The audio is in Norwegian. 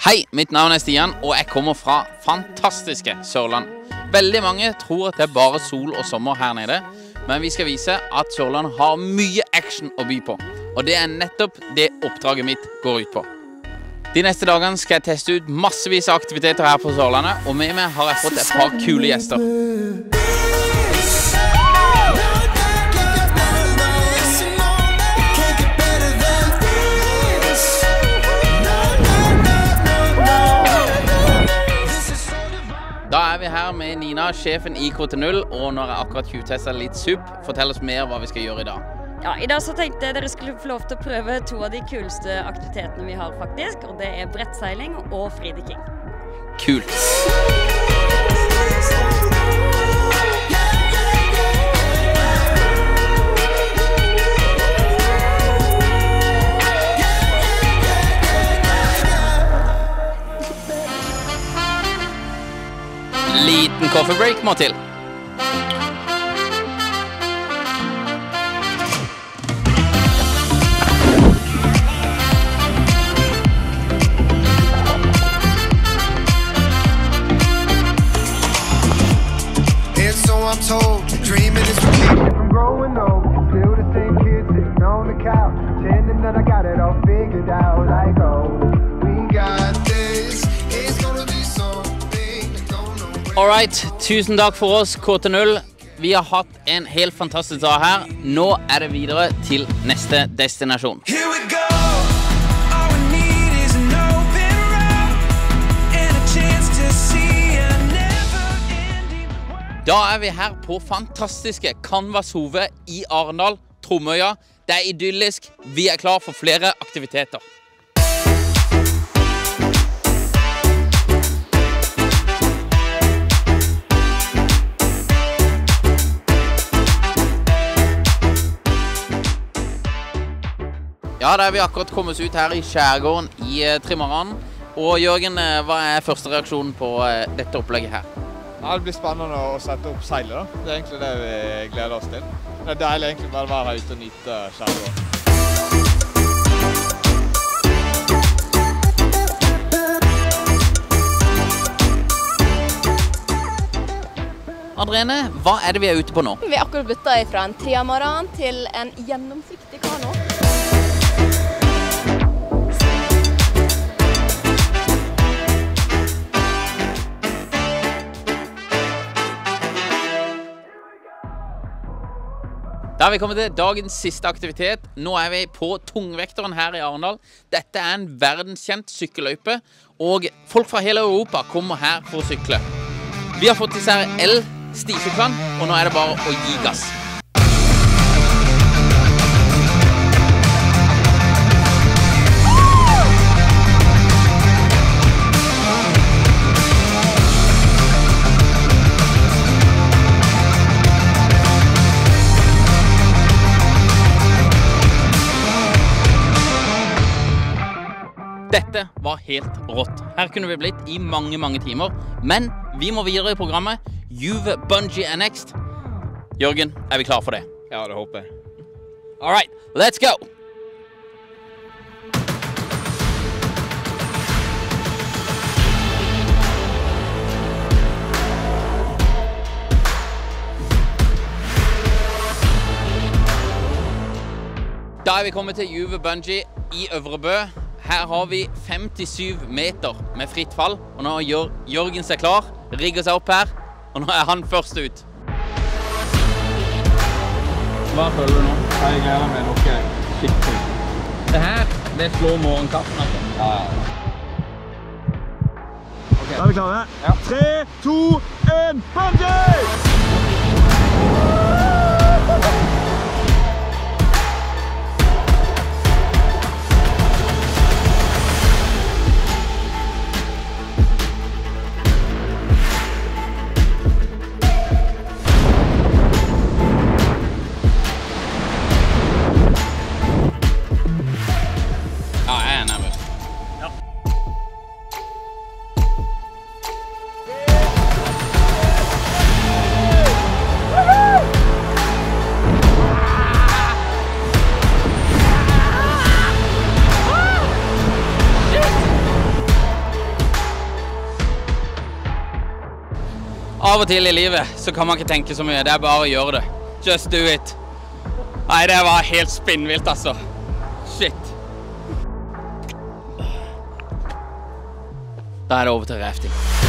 Hei, mitt navn er Stian, og jeg kommer fra fantastiske Sørland. Veldig mange tror at det er bare sol og sommer her nede, men vi skal vise at Sørland har mye action å by på. Og det er nettopp det oppdraget mitt går ut på. De neste dagene skal jeg teste ut massevis av aktiviteter her på Sørlandet, og med meg har jeg fått et par kule gjester. Da er vi her med Nina, sjefen i KT0, og når jeg akkurat tjuvtestet litt supp, fortell oss mer hva vi skal gjøre i dag. Ja, i dag så tenkte jeg dere skulle få lov til å prøve to av de kuleste aktivitetene vi har faktisk, og det er brettseiling og fridykking. Kult! Liten coffee-break må til. I'm told dreaming is for keep from growing old. Still the same kid sitting on the couch, pretending that I got it all figured out. Like, oh, we got this. It's gonna be something that don't know where. Alright, tusen takk for oss, KT0. Vi har hatt en helt fantastisk dag her. Nå er det videre til neste destinasjon. Here we go. All we need is an open road and a chance to see a never-ending world. Da er vi her på fantastiske Canvas Hove i Arendal, Tromøya. Det er idyllisk. Vi er klar for flere aktiviteter. Ja, da er vi akkurat kommet oss ut her i skjærgården i Trimaran. Og Jørgen, hva er første reaksjonen på dette opplegget her? Ja, det blir spennende å sette opp seilet da. Det er egentlig det vi gleder oss til. Det er deilig egentlig bare å være her ute og nyte skjærgården. Andrene, hva er det vi er ute på nå? Vi har akkurat byttet fra en triamaran til en gjennomsiktig kano. Da har vi kommet til dagens siste aktivitet. Nå er vi på Tungvekteren her i Arendal. Dette er en verdenskjent sykkelløype, og folk fra hele Europa kommer her for å sykle. Vi har fått disse her el-stisyklene, og nå er det bare å gi gass. Dette var helt rått. Her kunne vi blitt i mange, mange timer. Men vi må videre i programmet. Juve Bungee er next. Jørgen, er vi klar for det? Ja, det håper jeg. All right, let's go! Da er vi kommet til Juve Bungee i Øvrebø. Her har vi 57 meter med fritt fall, og nå gjør Jørgen seg klar, rigger seg opp her, og nå er han først ut. Hva føler du nå? Jeg gleder meg noe skikkelig. Det her, det slår morgenkaffen altså. Ja. Da er vi klare. Ja. 3, 2, 1, bungee! Av og til i livet så kan man ikke tenke så mye, det er bare å gjøre det. Just do it. Nei, det var helt spinnvilt, altså. Shit. Da er det over til rafting.